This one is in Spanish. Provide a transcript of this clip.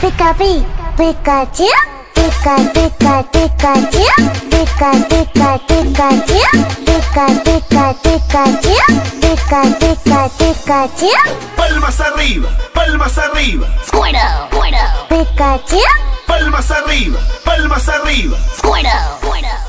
pica pi, Pikachu, pica pica Pikachu, pica pica Pikachu, pica pica Pikachu, pica pica Pikachu. Palmas arriba, palmas arriba. Squirtle, Squirtle, Pikachu, Palmas arriba, palmas arriba. Squirtle, Squirtle.